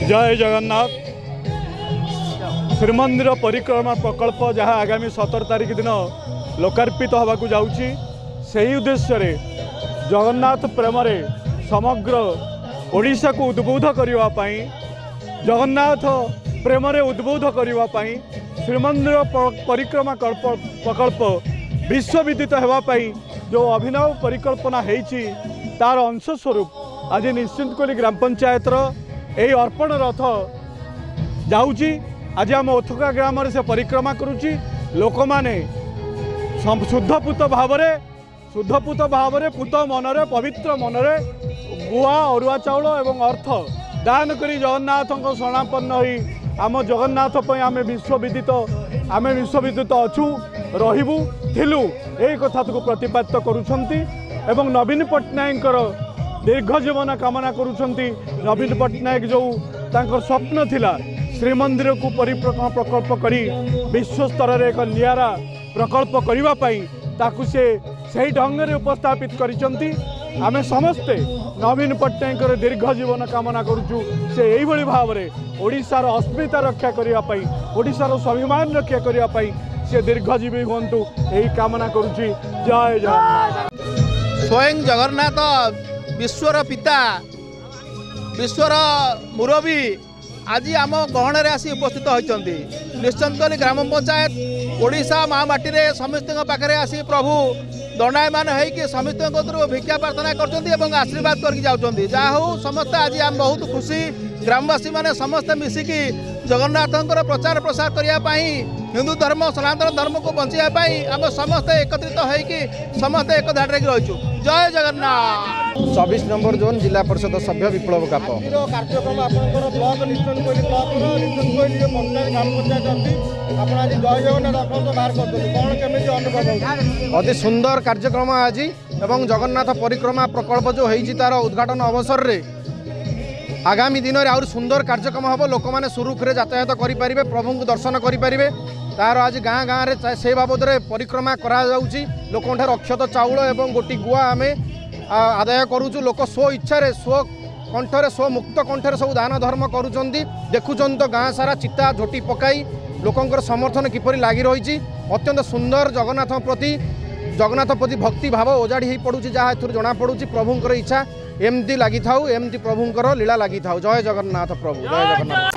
जय जगन्नाथ। श्रीमंदिर परिक्रमा प्रकल्प जहाँ आगामी 17 तारिख दिन लोकार्पित होगाकू जाउची सही उद्देश्य रे जगन्नाथ प्रेम समग्र ओडिशा को उद्बोध करने जगन्नाथ प्रेम उद्बोध करने श्रीमंदिर परिक्रमा प्रकल्प विश्वविदित होगापाई जो अभिनव परिकल्पना होती तार अंशस्वरूप आज निश्चिंतकोली ग्राम पंचायत यही अर्पण रथ जाऊँगी। आज आम ओथका ग्राम से परिक्रमा करुच्ची लोक मैंने शुद्धपूत भाव पूत मनरे पवित्र मनरे गुआ अरुआ चाउल एवं अर्थ दान करी जगन्नाथ शरणापन्न होई आम जगन्नाथ आम विश्वविदित अच्छू रहिबू थिलु यही कथा को प्रतिपादित करुछंती एवं नवीन पट्टनायक दीर्घ जीवन कामना करुछंती। नवीन पट्टनायक जो तांकर स्वप्न थिला श्रीमंदिर को परिक्रमा प्रकल्प करी विश्व स्तर रे एक नियारा प्रकल्प करबा पई ताकु से सही ढंग से उपस्थापित करिसंती। आमे समस्ते नवीन पट्टनायक दीर्घ जीवन कामना करुचु से यही भाव में ओडिशार अस्मिता रक्षा करने ओडिशार स्वाभिमान रक्षा करने से दीर्घजीवी हूँ यही कामना करुच्ची। जय जगन्नाथ। स्वयं जगन्नाथ विश्वर पिता विश्वर मुरबी आज आम गहन आसी उपस्थित होती। निश्चिंतकोली ग्राम पंचायत ओडिशा महामाटी रे समस्त पाखे आसी प्रभु दंडायमान होकर समस्त भिक्षा प्रार्थना कर आशीर्वाद करके जाऊँच। जहा हो समस्त आज आम बहुत खुशी ग्रामवासी मैंने समस्त मिसिकी जगन्नाथ प्रचार प्रसार करने हिंदू धर्म सनातन धर्म को बचाई आम समस्त एकत्रित होकर समस्त एक धाड़े रहीचु। जय जगन्नाथ। 24 नंबर जोन जिला परिषद सभ्य विप्लव काप कार्यक्रम ब्लॉक निश्चिंतकोली अति सुंदर कार्यक्रम आज एवं जगन्नाथ परिक्रमा प्रकल्प जो होती तार उद्घाटन अवसर रे आगामी दिन में आउर सुंदर कार्यक्रम हम लोक मैंने सुरुखुरे यातायात करेंगे प्रभु को दर्शन करेंगे तार आज गाँ गाँव से बाबद परिक्रमा करा लोक अक्षत चाउल एवं गोटी गुआ आम आदाय करुचु। लोक स्व इच्छा स्व कंठरे स्व मुक्त कंठरे सब दान धर्म करुँच। देखुं तो गाँ सारा चिता झोटी पकाई लोकंर समर्थन किपरि लगी रही अत्यंत सुंदर जगन्नाथ प्रति भक्ति भाव ओजाड़ी हो पड़ू जहाँ जना पड़ू प्रभुंर इच्छा एमती लगी था एमती प्रभुंर लीला लगी था। जय जगन्नाथ प्रभु जय जगन्नाथ।